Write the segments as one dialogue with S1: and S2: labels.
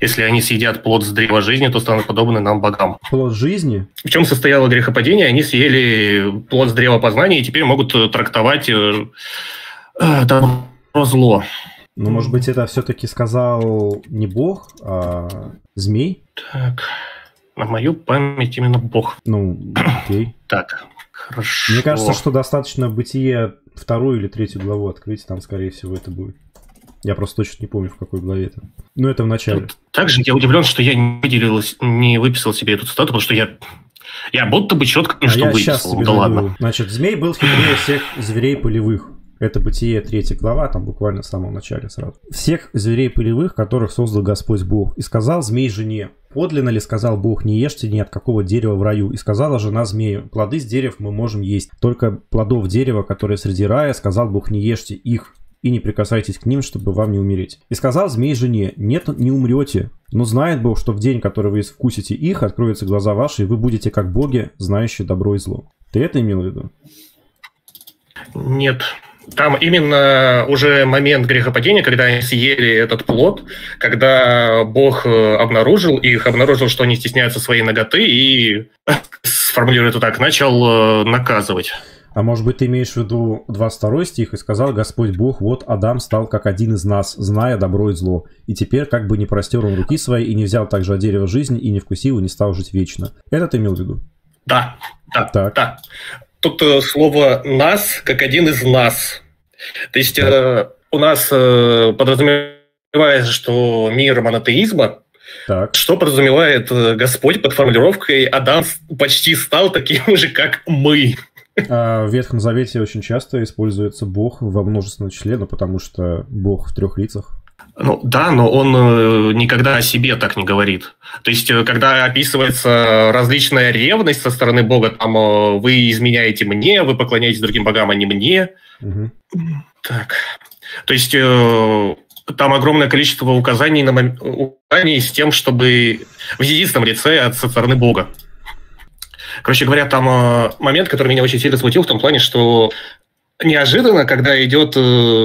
S1: Если они съедят плод с древа жизни, то станут подобны нам богам.
S2: Плод жизни?
S1: В чем состояло грехопадение? Они съели плод с древа познания и теперь могут трактовать добро-зло.
S2: Ну, может быть, это все-таки сказал не бог, а змей?
S1: Так, на мою память именно бог.
S2: Ну, окей.
S1: Так, хорошо.
S2: Мне кажется, что достаточно Бытие 2 или 3 главу открыть, там, скорее всего, это будет. Я просто точно не помню, в какой главе это. Ну, это в начале.
S1: Также я удивлен, что я не выписал себе эту цитату, потому что я будто бы четко что выписал. Да ладно.
S2: Значит, змей был хитрее всех зверей полевых. Это Бытие 3 глава, там буквально в самом начале сразу. Всех зверей полевых, которых создал Господь Бог. И сказал змей жене: подлинно ли сказал Бог, не ешьте ни от какого дерева в раю? И сказала жена змею: плоды с дерев мы можем есть, только плодов дерева, которые среди рая, сказал Бог, не ешьте их и не прикасайтесь к ним, чтобы вам не умереть. И сказал змей жене: нет, не умрете, но знает Бог, что в день, который вы вкусите их, откроются глаза ваши, и вы будете как боги, знающие добро и зло. Ты это имел в виду?
S1: Нет. Там именно уже момент грехопадения, когда они съели этот плод, когда Бог обнаружил их, обнаружил, что они стесняются своей наготы и, сформулирую это так, начал наказывать.
S2: А может быть, ты имеешь в виду 22 стих, и сказал Господь Бог: вот Адам стал как один из нас, зная добро и зло. И теперь как бы не простер он руки свои, и не взял также от дерева жизни, и не вкусил, и не стал жить вечно. Это ты имел в виду?
S1: Да. Тут слово «нас» как один из нас. То есть у нас подразумевается, что мир монотеизма,
S2: так.
S1: Что подразумевает Господь под формулировкой «Адам почти стал таким же, как мы».
S2: В Ветхом Завете очень часто используется Бог во множественном числе, потому что Бог в 3 лицах.
S1: Ну да, но он никогда о себе так не говорит. То есть, когда описывается различная ревность со стороны Бога, там вы изменяете мне, вы поклоняетесь другим богам, а не мне.
S2: Угу.
S1: Так. То есть, там огромное количество указаний с тем, чтобы в единственном лице со стороны Бога. Короче говоря, там момент, который меня очень сильно смутил в том плане, что неожиданно, когда идет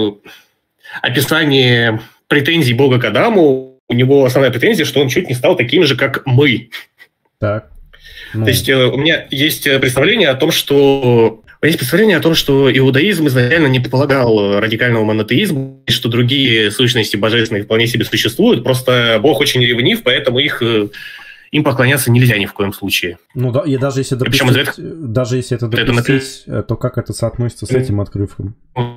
S1: описание претензий Бога к Адаму, у него основная претензия, что он чуть не стал таким же, как мы.
S2: Так.
S1: То есть у меня есть представление о том, что иудаизм изначально не предполагал радикального монотеизма, и что другие сущности божественные вполне себе существуют, просто Бог очень ревнив, поэтому им поклоняться нельзя ни в коем случае.
S2: Ну да, и даже если это допустить, то как это соотносится с этим отрывком?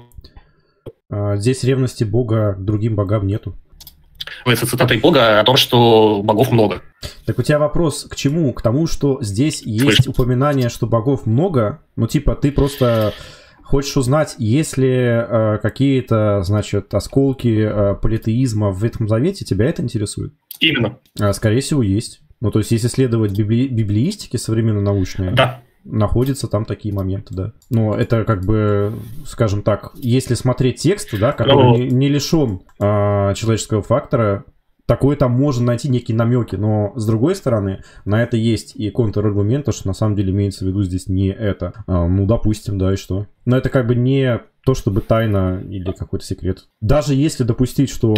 S2: Здесь ревности Бога к другим богам нету.
S1: Это цитата Бога о том, что богов много.
S2: Так у тебя вопрос к чему? К тому, что здесь есть упоминание, что богов много, ну типа ты просто хочешь узнать, есть ли какие-то, значит, осколки политеизма в Ветхом Завете, тебя это интересует?
S1: Именно.
S2: Скорее всего, есть. Ну то есть если следовать библеистике современно-научной,
S1: да,
S2: находятся там такие моменты, да. Но это как бы, скажем так, если смотреть текст, да, который не лишен человеческого фактора, такое там можно найти некие намеки, но с другой стороны, на это есть и контраргументы, что на самом деле имеется в виду здесь не это. Ну, допустим, да, и что? Но это как бы не то, чтобы тайна или какой-то секрет. Даже если допустить, что...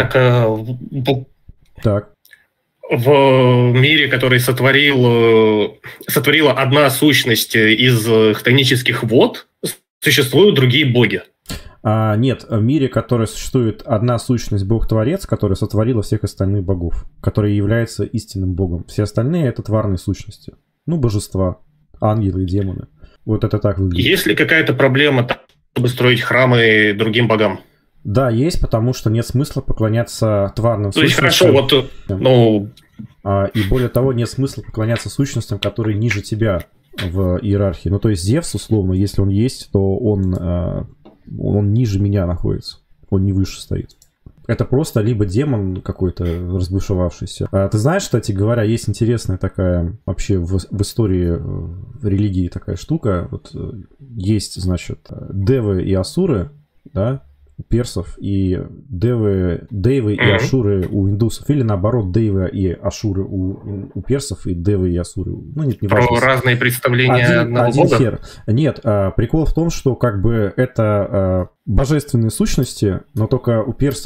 S2: Так.
S1: В мире, который сотворила одна сущность из хтонических вод, существуют другие боги.
S2: Нет, в мире, который существует одна сущность Бог-творец, которая сотворила всех остальных богов, который является истинным богом. Все остальные — это тварные сущности. Ну, божества, ангелы и демоны. Вот это так выглядит.
S1: Есть ли какая-то проблема, чтобы строить храмы другим богам?
S2: Да, есть, потому что нет смысла поклоняться тварным сущностям.
S1: То есть хорошо,
S2: и более того, нет смысла поклоняться сущностям, которые ниже тебя в иерархии. Ну, то есть Зевс, условно, если он есть, то он ниже меня находится. Он не выше стоит. Это просто либо демон какой-то разбушевавшийся. Ты знаешь, кстати говоря, есть интересная такая вообще в истории религии такая штука. Вот есть, значит, девы и асуры, да, у персов, и девы и ашуры у индусов, или наоборот, девы и ашуры у персов, и девы и асуры. Ну, нет, не важно.
S1: Разные представления одного бога?
S2: Хер. Нет, прикол в том, что как бы это божественные сущности, но только у персов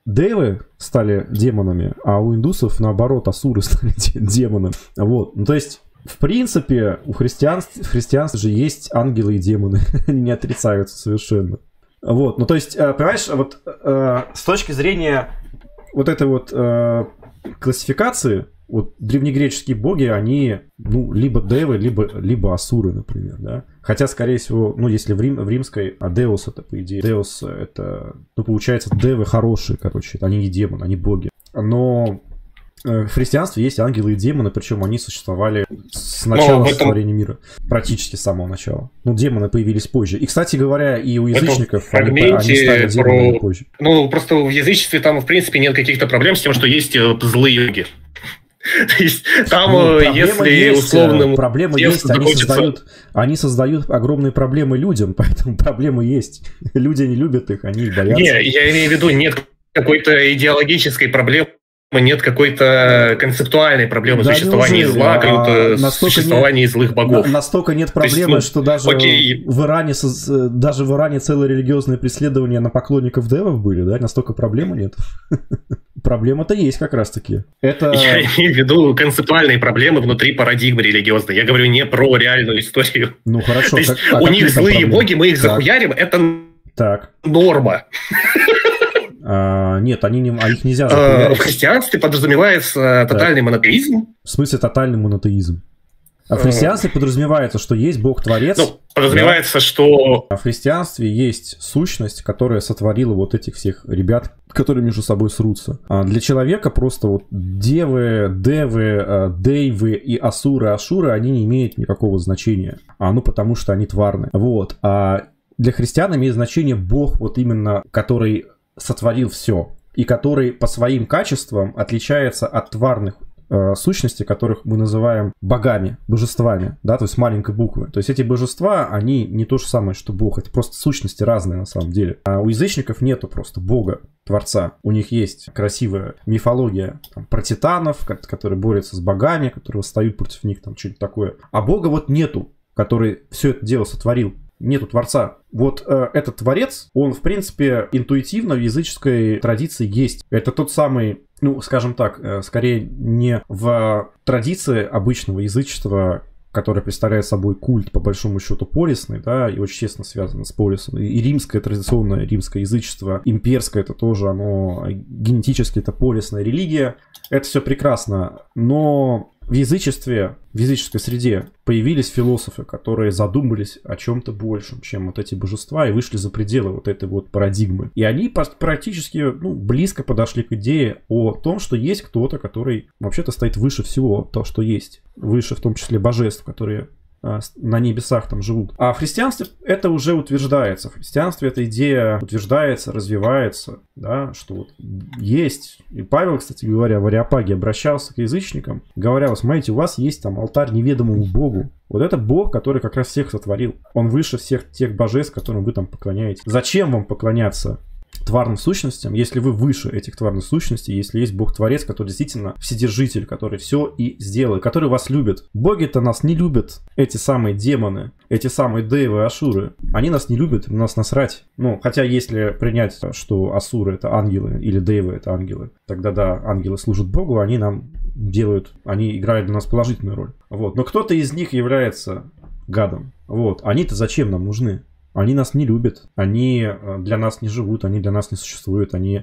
S2: девы стали демонами, а у индусов, наоборот, асуры стали демонами. Вот. Ну, то есть, в принципе, в христианстве же есть ангелы и демоны. Они не отрицаются совершенно. Вот. Ну, то есть, понимаешь, вот с точки зрения вот этой вот классификации, вот древнегреческие боги, они, ну, либо девы, либо асуры, например, да. Хотя, скорее всего, ну, если в римской, а Деус это, по идее, Деус это, ну, получается, девы хорошие, короче, они не демоны, они боги. Но в христианстве есть ангелы и демоны, причем они существовали с начала сотворения мира, практически с самого начала. Ну, демоны появились позже. И, кстати говоря, и у язычников они стали демонами позже.
S1: Ну, просто в язычестве там, в принципе, нет каких-то проблем с тем, что есть злые боги. То есть там, ну, если условно...
S2: Проблемы есть, они создают огромные проблемы людям, поэтому проблемы есть. Люди не любят их, они их боятся.
S1: Не, я имею в виду, нет какой-то идеологической проблемы, нет какой-то концептуальной проблемы существования зла, какого-то существования злых богов.
S2: Настолько нет проблемы, что даже в Иране целое религиозное преследование на поклонников девов были, да? Настолько проблемы нет. Проблема-то есть как раз-таки.
S1: Я имею в виду концептуальные проблемы внутри парадигмы религиозной. Я говорю не про реальную историю.
S2: Ну хорошо.
S1: То есть у них злые боги, мы их захуярим, это норма.
S2: Нет, их нельзя захуярить.
S1: В христианстве подразумевается тотальный монотеизм.
S2: В смысле тотальный монотеизм? А в христианстве подразумевается, что есть Бог-творец.
S1: Ну, подразумевается, что...
S2: А в христианстве есть сущность, которая сотворила вот этих всех ребят, которые между собой срутся. А для человека просто вот девы, дейвы и асуры, ашуры, они не имеют никакого значения. Ну, потому что они тварны. Вот. А для христиан имеет значение Бог, вот именно, который сотворил все, и который по своим качествам отличается от тварных сущностей, которых мы называем богами, божествами, да, то есть маленькой буквы. То есть эти божества, они не то же самое, что Бог, это просто сущности разные на самом деле. А у язычников нету просто Бога, Творца. У них есть красивая мифология там, про титанов, которые борются с богами, которые восстают против них, там что-нибудь такое. А Бога вот нету, который все это дело сотворил. Нету Творца. Вот этот Творец, он, в принципе, интуитивно в языческой традиции есть. Это тот самый, ну, скажем так, скорее не в традиции обычного язычества, которое представляет собой культ, по большому счету, полисный, да, и очень тесно связано с полисом. И римское, традиционное римское язычество, имперское, это тоже, оно генетически, это полисная религия. Это все прекрасно, но в язычестве, в языческой среде появились философы, которые задумались о чем-то большем, чем вот эти божества, и вышли за пределы вот этой вот парадигмы. И они практически, ну, близко подошли к идее о том, что есть кто-то, который вообще-то стоит выше всего того, что есть. Выше в том числе божеств, которые на небесах там живут. А в христианстве это уже утверждается. В христианстве эта идея утверждается, развивается, да, что вот есть. И Павел, кстати говоря, в Ареопаге обращался к язычникам, говоря: вот смотрите, у вас есть там алтарь неведомому Богу. Вот это Бог, который как раз всех сотворил. Он выше всех тех божеств, которым вы там поклоняетесь. Зачем вам поклоняться тварным сущностям, если вы выше этих тварных сущностей, если есть Бог-творец, который действительно вседержитель, который все и сделает, который вас любит. Боги-то нас не любят, эти самые демоны, эти самые девы и ашуры. Они нас не любят, на нас насрать. Ну, хотя если принять, что асуры это ангелы или девы это ангелы, тогда да, ангелы служат Богу, они нам делают, они играют для нас положительную роль. Вот. Но кто-то из них является гадом. Вот. Они-то зачем нам нужны? Они нас не любят, они для нас не живут, они для нас не существуют, они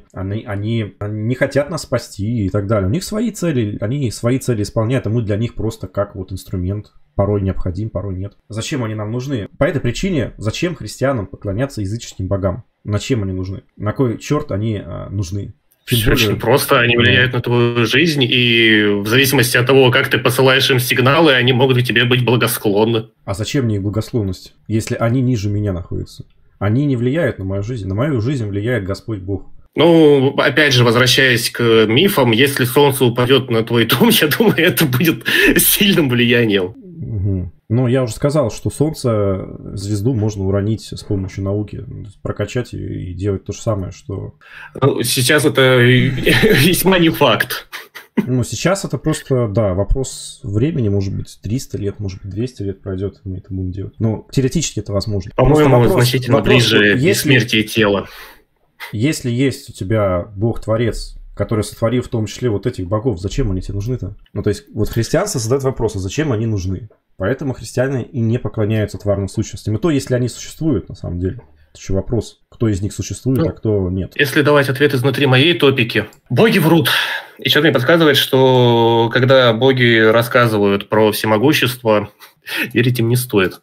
S2: не хотят нас спасти и так далее. У них свои цели, они свои цели исполняют, а мы для них просто как вот инструмент. Порой необходим, порой нет. Зачем они нам нужны? По этой причине, зачем христианам поклоняться языческим богам? На чем они нужны? На кой черт они нужны?
S1: Все очень просто, они влияют на твою жизнь, и в зависимости от того, как ты посылаешь им сигналы, они могут к тебе быть благосклонны.
S2: А зачем мне их благосклонность, если они ниже меня находятся? Они не влияют на мою жизнь влияет Господь Бог.
S1: Ну, опять же, возвращаясь к мифам, если солнце упадет на твой дом, я думаю, это будет сильным влиянием.
S2: Угу. Ну, я уже сказал, что Солнце, звезду можно уронить с помощью науки, прокачать и делать то же самое, что...
S1: Ну, сейчас это весьма не факт.
S2: Ну, сейчас это просто, да, вопрос времени, может быть, 300 лет, может быть, 200 лет пройдет, и мы это будем делать. Но теоретически это возможно.
S1: По-моему, значительно ближе к бессмертию тела.
S2: Если есть у тебя Бог-творец, который сотворил в том числе вот этих богов, зачем они тебе нужны-то? Ну, то есть, вот христианство задает вопрос, а зачем они нужны? Поэтому христиане и не поклоняются тварным сущностям. И то, если они существуют, на самом деле. Это еще вопрос, кто из них существует, а кто нет.
S1: Если давать ответ изнутри моей топики, боги врут. И что-то мне подсказывает, что когда боги рассказывают про всемогущество, верить им не стоит.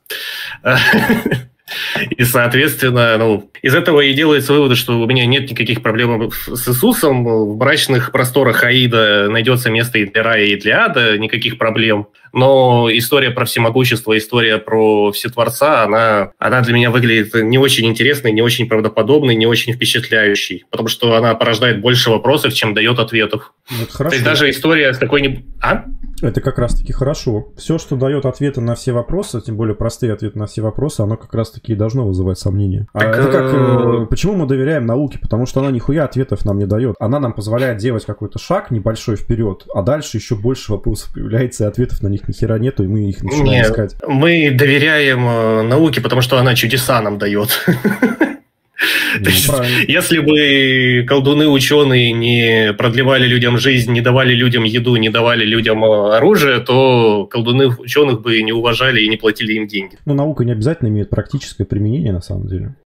S1: И, соответственно, из этого и делается вывод, что у меня нет никаких проблем с Иисусом. В брачных просторах Аида найдется место и для рая, и для ада, никаких проблем. Но история про всемогущество, история про Всетворца, она для меня выглядит не очень интересной, не очень правдоподобной, не очень впечатляющей. Потому что она порождает больше вопросов, чем дает ответов.
S2: Это хорошо.
S1: То есть даже история с какой-нибудь...
S2: Это как раз-таки хорошо. Все, что дает ответы на все вопросы, тем более простые ответы на все вопросы, оно как раз-таки и должно вызывать сомнения. Почему мы доверяем науке? Потому что она нихуя ответов нам не дает. Она нам позволяет делать какой-то шаг небольшой вперед, а дальше еще больше вопросов появляется, и ответов на них нихера нету, и мы их начинаем искать.
S1: Мы доверяем науке, потому что она чудеса нам дает. То есть, если бы колдуны-ученые не продлевали людям жизнь, не давали людям еду, не давали людям оружие, то колдуны-ученых бы не уважали и не платили им деньги.
S2: Ну, наука не обязательно имеет практическое применение, на самом деле.